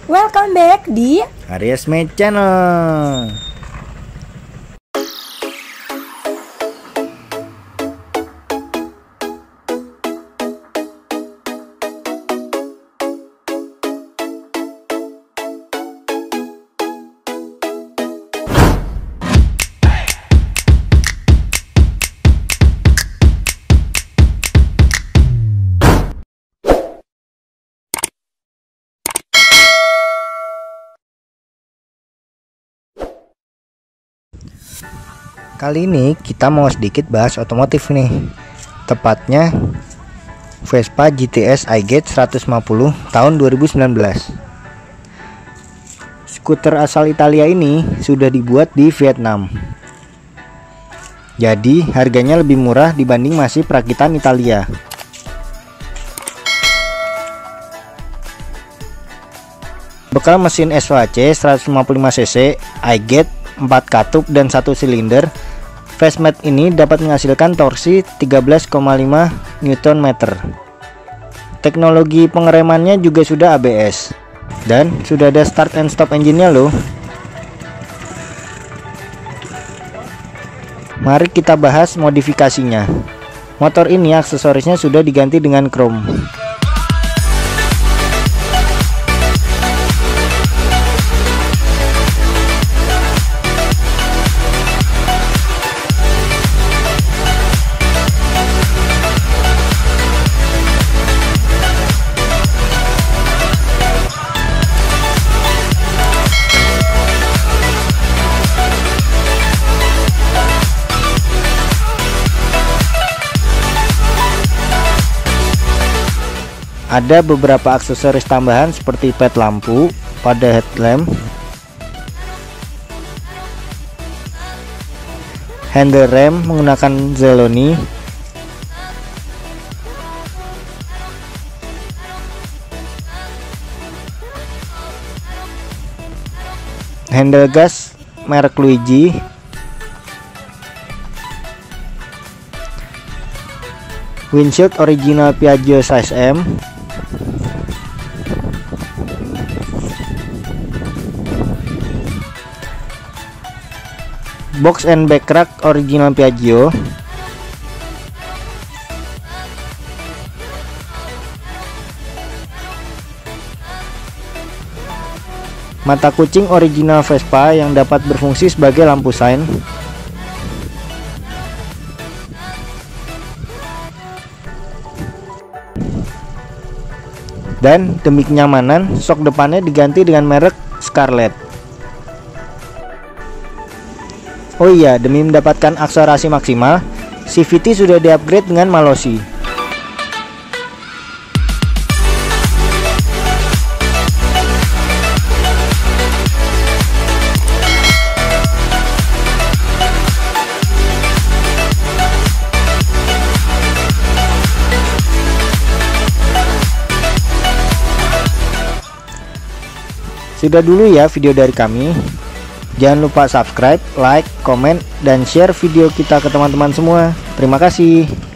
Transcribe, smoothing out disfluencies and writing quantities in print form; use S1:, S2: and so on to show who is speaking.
S1: Welcome back di
S2: Aryasme Channel. Kali ini kita mau sedikit bahas otomotif nih. Tepatnya Vespa GTS iGate 150 tahun 2019. Skuter asal Italia ini sudah dibuat di Vietnam. Jadi harganya lebih murah dibanding masih perakitan Italia. Bekal mesin SVAC 155cc iGate 4 katup dan 1 silinder, Fastmat ini dapat menghasilkan torsi 13,5 Nm. Teknologi pengeremannya juga sudah ABS dan sudah ada start and stop engine-nya loh. Mari kita bahas modifikasinya. Motor ini aksesorisnya sudah diganti dengan chrome. Ada beberapa aksesoris tambahan seperti ped lampu pada headlamp, handle rem menggunakan Zeloni, handle gas merek Luigi, windshield original Piaggio size M, box and back rack original Piaggio, mata kucing original Vespa yang dapat berfungsi sebagai lampu sein, dan demi kenyamanan sok depannya diganti dengan merek Scarlett. Oh iya, demi mendapatkan akselerasi maksimal, CVT sudah diupgrade dengan Malossi. Sudah dulu ya video dari kami. Jangan lupa subscribe, like, komen, dan share video kita ke teman-teman semua. Terima kasih.